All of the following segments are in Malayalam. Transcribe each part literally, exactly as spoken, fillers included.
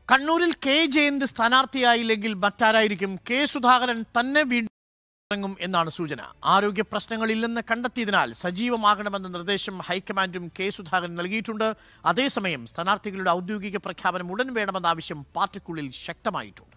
കണ്ണൂരിൽ കെ ജയന്ത് സ്ഥാനാർത്ഥിയായില്ലെങ്കിൽ മറ്റാരായിരിക്കും? കെ സുധാകരൻ തന്നെ വീണ്ടും ഇറങ്ങും എന്നാണ് സൂചന. ആരോഗ്യ പ്രശ്നങ്ങളില്ലെന്ന് കണ്ടെത്തിയതിനാൽ സജീവമാകണമെന്ന നിർദ്ദേശം ഹൈക്കമാൻഡും കെ സുധാകരൻ നൽകിയിട്ടുണ്ട്. അതേസമയം സ്ഥാനാർത്ഥികളുടെ ഔദ്യോഗിക പ്രഖ്യാപനം ഉടൻ വേണമെന്ന ആവശ്യം പാർട്ടിക്കുള്ളിൽ ശക്തമായിട്ടുണ്ട്.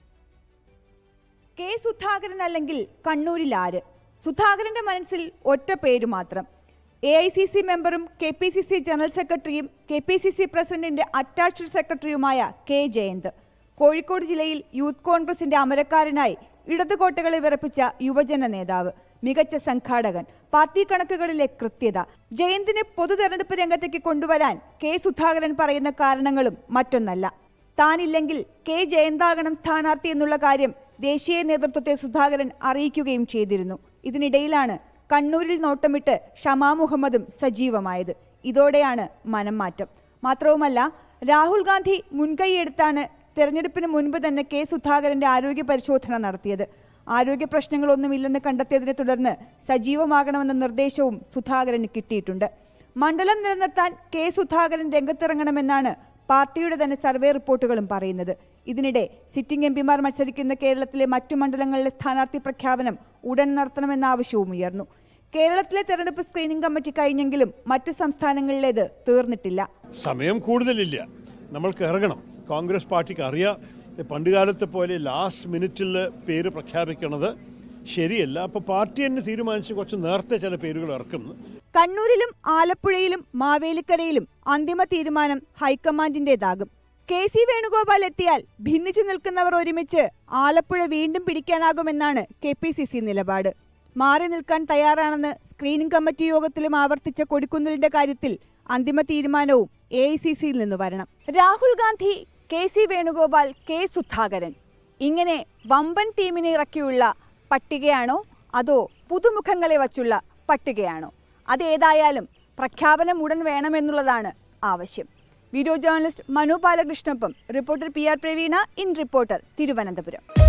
കെ സുധാകരൻ അല്ലെങ്കിൽ കണ്ണൂരിൽ ആര്? സുധാകരന്റെ മനസ്സിൽ ഒറ്റ പേര് മാത്രം. എ ഐ സി സി മെമ്പറും K P C C general സെക്രട്ടറിയും കെ പി സി സി പ്രസിഡന്റിന്റെ അറ്റാച്ച്ഡ് സെക്രട്ടറിയുമായ കെ ജയന്ത്. കോഴിക്കോട് ജില്ലയിൽ യൂത്ത് കോൺഗ്രസിന്റെ അമരക്കാരനായി ഇടതുകോട്ടകളെ വിറപ്പിച്ച യുവജന നേതാവ്, മികച്ച സംഘാടകൻ, പാർട്ടി കണക്കുകളിലെ കൃത്യത. ജയന്തിനെ പൊതു തെരഞ്ഞെടുപ്പ് രംഗത്തേക്ക് കൊണ്ടുവരാൻ കെ സുധാകരൻ പറയുന്ന കാരണങ്ങളും മറ്റൊന്നല്ല. താനില്ലെങ്കിൽ കെ ജയന്താകണം സ്ഥാനാർത്ഥി എന്നുള്ള കാര്യം ദേശീയ നേതൃത്വത്തെ സുധാകരൻ അറിയിക്കുകയും ചെയ്തിരുന്നു. ഇതിനിടയിലാണ് കണ്ണൂരിൽ നോട്ടമിട്ട് ഷമാ മുഹമ്മദും സജീവമായത്. ഇതോടെയാണ് മനം മാറ്റം. മാത്രവുമല്ല, രാഹുൽ ഗാന്ധി മുൻകൈയെടുത്താണ് തെരഞ്ഞെടുപ്പിന് മുൻപ് തന്നെ കെ സുധാകരന്റെ ആരോഗ്യ പരിശോധന നടത്തിയത്. ആരോഗ്യ പ്രശ്നങ്ങളൊന്നുമില്ലെന്ന് കണ്ടെത്തിയതിനെ തുടർന്ന് സജീവമാകണമെന്ന നിർദ്ദേശവും സുധാകരന് കിട്ടിയിട്ടുണ്ട്. മണ്ഡലം നിലനിർത്താൻ കെ സുധാകരൻ രംഗത്തിറങ്ങണമെന്നാണ് പാർട്ടിയുടെ തന്നെ സർവേ റിപ്പോർട്ടുകളും പറയുന്നത്. ഇതിനിടെ സിറ്റിംഗ് എം പിമാർ മത്സരിക്കുന്ന കേരളത്തിലെ മറ്റു മണ്ഡലങ്ങളിലെ സ്ഥാനാർത്ഥി പ്രഖ്യാപനം ഉടൻ നടത്തണമെന്ന ആവശ്യവും ഉയർന്നു. കേരളത്തിലെ തെരഞ്ഞെടുപ്പ് സ്ക്രീനിംഗ് കമ്മിറ്റി കഴിഞ്ഞെങ്കിലും മറ്റു സംസ്ഥാനങ്ങളിലേത് തീർന്നിട്ടില്ല. സമയം കൂടുതലില്ല, നമ്മൾക്ക് ഇറങ്ങണം. കോൺഗ്രസ് പാർട്ടിക്ക് അറിയാം, പണ്ടുകാലത്തെ പോലെ ലാസ്റ്റ് മിനിറ്റിൽ പേര് പ്രഖ്യാപിക്കുന്നത് ശരിയല്ല. അപ്പൊ പാർട്ടി തന്നെ തീരുമാനിച്ച് കുറച്ച് നേരത്തെ ചില പേരുകൾ ഇറക്കുന്നു. കണ്ണൂരിലും ആലപ്പുഴയിലും മാവേലിക്കരയിലും അന്തിമ തീരുമാനം ഹൈക്കമാൻഡിന്റേതാകും. കെ സി വേണുഗോപാൽ എത്തിയാൽ ഭിന്നിച്ചു നിൽക്കുന്നവർ ഒരുമിച്ച് ആലപ്പുഴ വീണ്ടും പിടിക്കാനാകുമെന്നാണ് കെ പി സി സി നിലപാട്. മാറി നിൽക്കാൻ തയ്യാറാണെന്ന് സ്ക്രീനിംഗ് കമ്മിറ്റി യോഗത്തിലും ആവർത്തിച്ച കൊടിക്കുന്നിലിന്റെ കാര്യത്തിൽ അന്തിമ തീരുമാനവും എ ഐ സി സിയിൽ നിന്ന് വരണം. Rahul Gandhi, K C Venugopal, K Sudhakaran ഇങ്ങനെ വമ്പൻ ടീമിനെ ഇറക്കിയുള്ള പട്ടികയാണോ അതോ പുതുമുഖങ്ങളെ വച്ചുള്ള പട്ടികയാണോ? അതേതായാലും പ്രഖ്യാപനം ഉടൻ വേണമെന്നുള്ളതാണ് ആവശ്യം. വീഡിയോ ജേർണലിസ്റ്റ് മനു ബാലകൃഷ്ണൊപ്പം reporter P R Praveena, in reporter, Thiruvananthapuram.